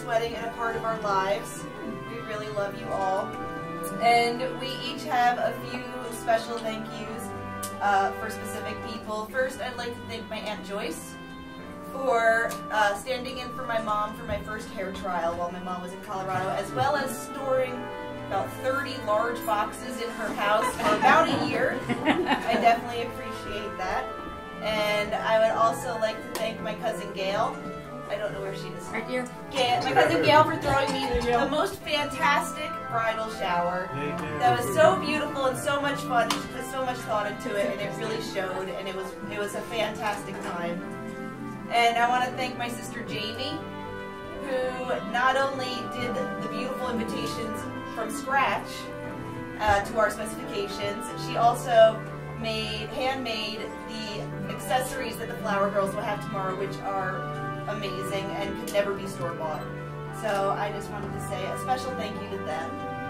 wedding and a part of our lives. We really love you all. And we each have a few special thank yous for specific people. First, I'd like to thank my Aunt Joyce for standing in for my mom for my first hair trial while my mom was in Colorado, as well as storing about 30 large boxes in her house for about a year. I definitely appreciate that. And I would also like to thank my cousin Gail. I don't know where she is. Right here. My cousin Gail for throwing me the most fantastic bridal shower. That was so beautiful and so much fun. She put so much thought into it, and it really showed. And it was a fantastic time. And I want to thank my sister Jamie, who not only did the beautiful invitations from scratch to our specifications, she also handmade the accessories that the Flower Girls will have tomorrow, which are amazing and could never be store-bought. So I just wanted to say a special thank you to them.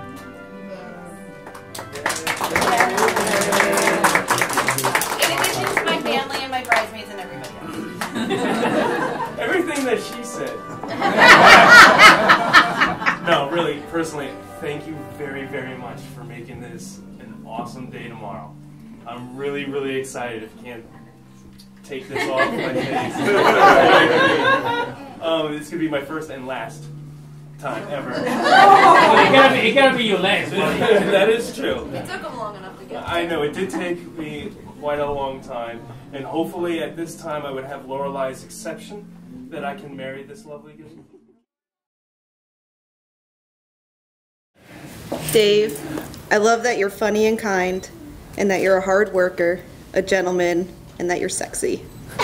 In addition to my family and my bridesmaids and everybody else. Everything that she said. No, really, personally, thank you very, very much for making this an awesome day tomorrow. I'm really, really excited. If you can't take this off my face. This could be my first and last time ever. It gotta be your last. That is true. It took them long enough to get. I know, it did take me quite a long time, and hopefully at this time I would have Lorelei's exception that I can marry this lovely girl. Dave, I love that you're funny and kind, and that you're a hard worker, a gentleman, and that you're sexy.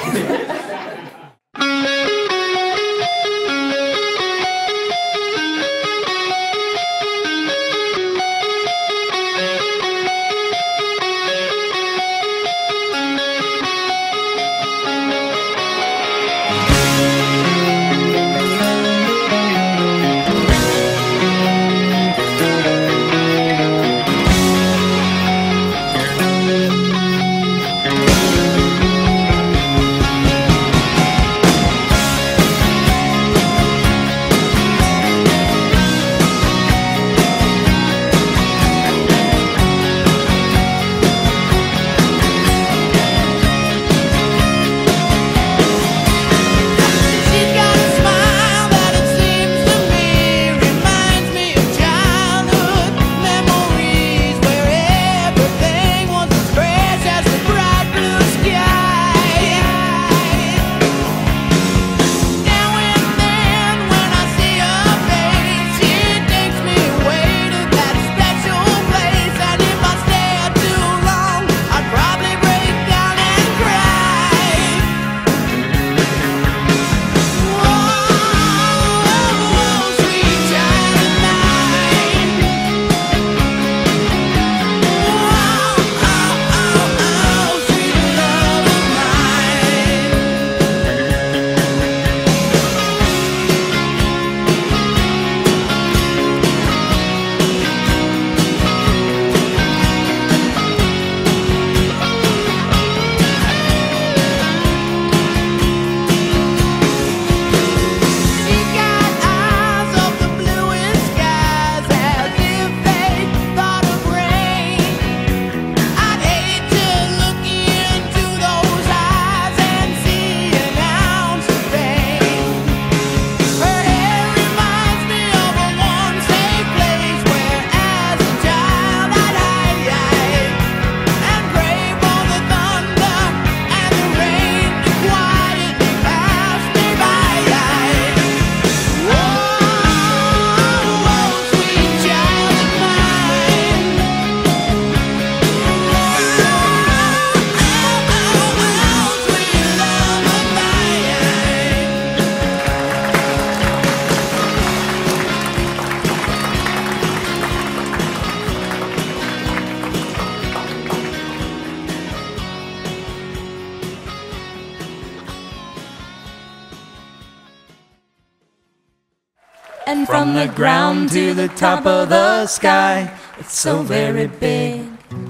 And from the ground to the top of the sky, it's so very big.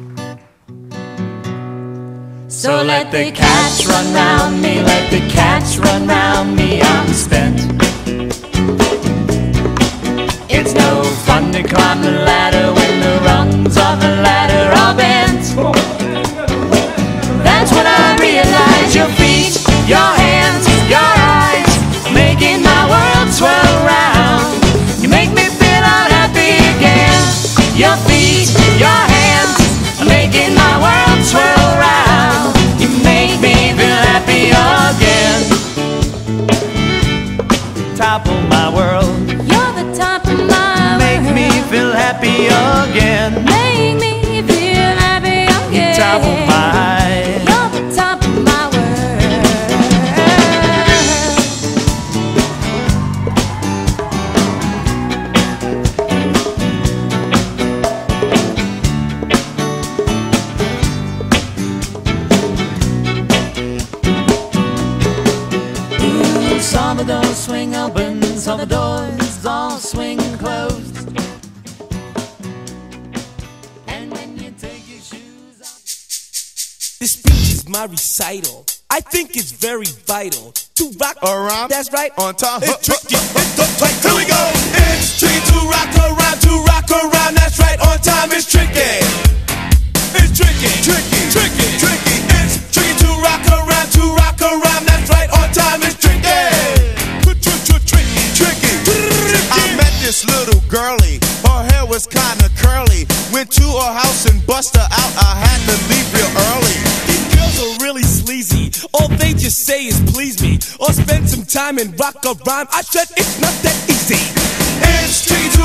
So let the cats run round me, let the cats run round me, I'm spent. swing closed. And when you take your shoes off. This speech is my recital. I think it's very vital to rock around. That's right. On time. It's tricky. Here we go. It's tricky to rock around, to rock around. That's right. On time. It's tricky. It's tricky. Tricky. Tricky. Tricky. It's tricky to rock around, to rock around. That's right. On time. It's tricky. Tricky. I met this little girlie. Her hair was kinda curly. Went to her house and bust her out. I had to leave real early. These girls are really sleazy. All they just say is please me, or spend some time and rock a rhyme. I said it's not that easy. It's tricky to